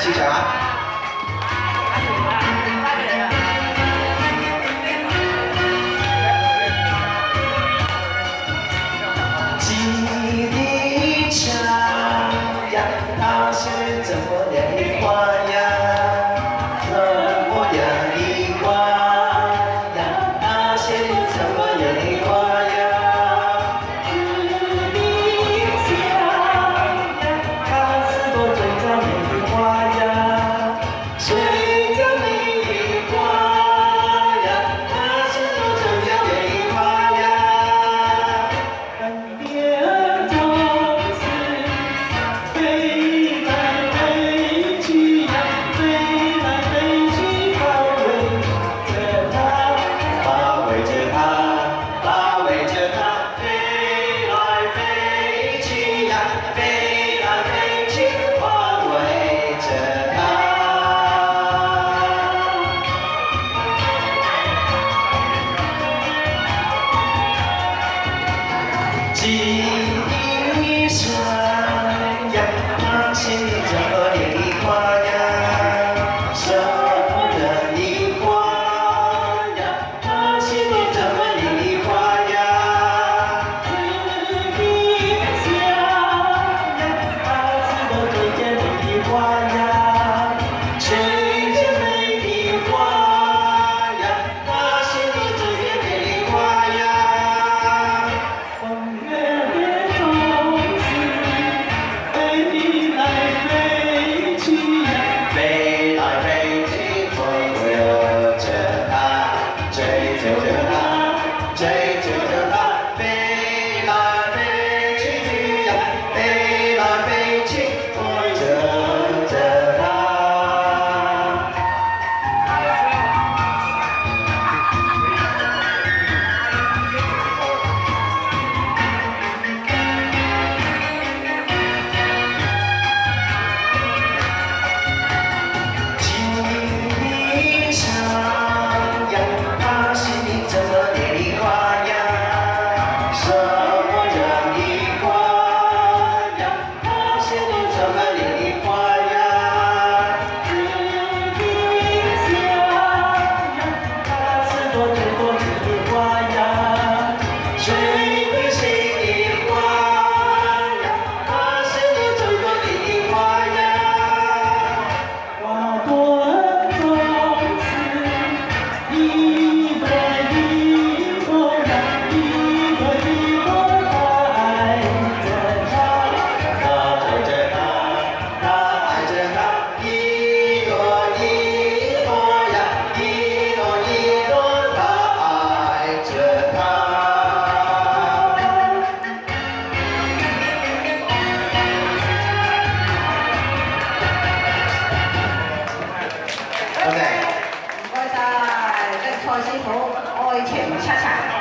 谢谢啊。 它是怎么样的花呀？怎么样的花呀？它是怎么样的花呀？日里香呀，它是朵最娇美的花呀，最娇美的花呀，它是朵最娇美的花呀。岸边总是飞。 记忆上呀，它是怎么样的花呀？什么样的花呀？它是怎么样的花呀？日里香呀，它是朵最甜美的花呀，最甜美的花呀，它是朵最甜美的花呀。 唔該晒，跟蔡師傅愛情七齊。